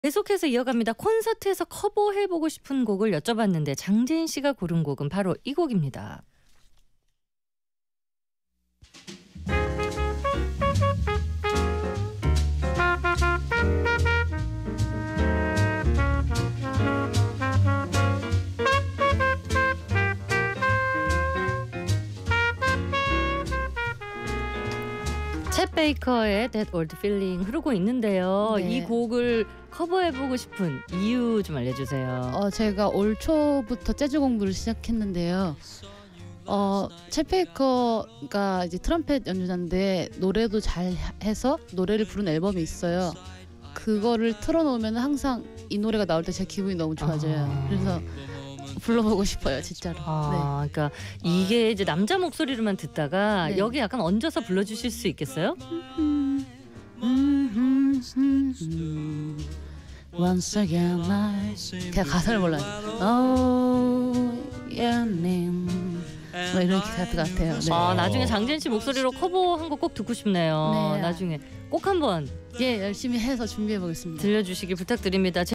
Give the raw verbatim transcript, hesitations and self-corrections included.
계속해서 이어갑니다. 콘서트에서 커버해보고 싶은 곡을 여쭤봤는데 장재인 씨가 고른 곡은 바로 이 곡입니다. 챗 베이커의 That Old Feeling 흐르고 있는데요. 네. 이 곡을 커버해보고 싶은 이유 좀 알려주세요. 어, 제가 올 초부터 재즈 공부를 시작했는데요. 어, 챗 베이커가 이제 트럼펫 연주자인데 노래도 잘 해서 노래를 부른 앨범이 있어요. 그거를 틀어놓으면 항상 이 노래가 나올 때 제 기분이 너무 좋아져요. 아. 그래서 불러보고 싶어요, 진짜로. 아, 네. 그러니까 이게 이제 남자 목소리로만 듣다가 네. 여기 약간 얹어서 불러주실 수 있겠어요? Once again I 그냥 가사를 몰라요. Oh, 연님 뭐 이런 가사 같아요. 네. 아, 나중에 장재인 씨 목소리로 커버한 거 꼭 듣고 싶네요. 네. 나중에 꼭 한번 예, 열심히 해서 준비해 보겠습니다. 들려주시길 부탁드립니다.